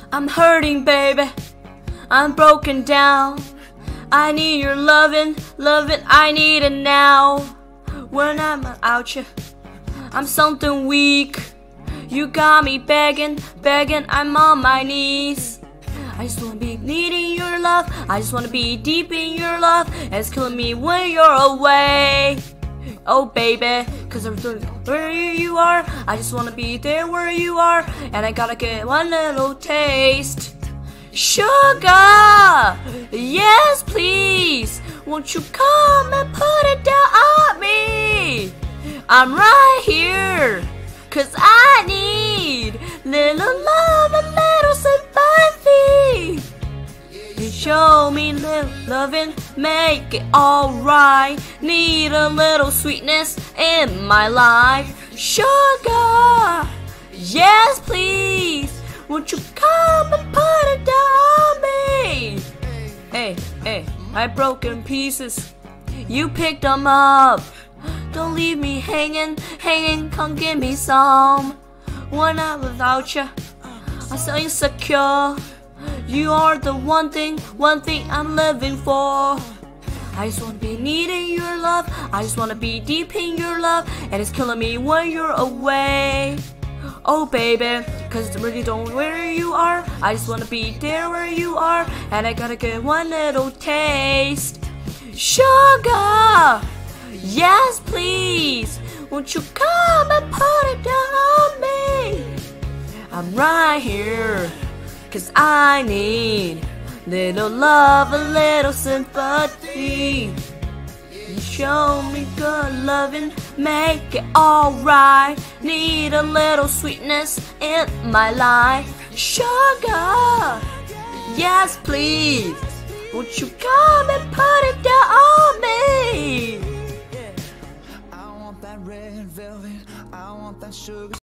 I'm hurting, baby. I'm broken down. I need your loving, I need it now. When I'm out here, I'm something weak. You got me begging, I'm on my knees. I just wanna be needing your love. I just wanna be deep in your love. And it's killing me when you're away. Oh baby, cause I'm where you are. I just wanna be there where you are. And I gotta get one little taste. Sugar, yes please. Won't you come and put it down on me? I'm right here, cause I need little love and little sympathy. You show me little loving, make it alright. Need a little sweetness in my life. Sugar, yes please. Won't you come and put it down on me? Hey, I broke in pieces. You picked them up. Don't leave me hanging, come give me some. When I'm without you, I'm so insecure. You are the one thing I'm living for. I just wanna be needing your love. I just wanna be deep in your love. And it's killing me when you're away. Oh baby, cause I really don't know where you are. I just wanna be there where you are. And I gotta get one little taste. Sugar, yes please. Won't you come and put it down on me? I'm right here, cause I need little love, a little sympathy. You show me good loving, make it alright. Need a little sweetness in my life. Sugar, yes please. Won't you come and put it down on me? I want that red velvet, I want that sugar.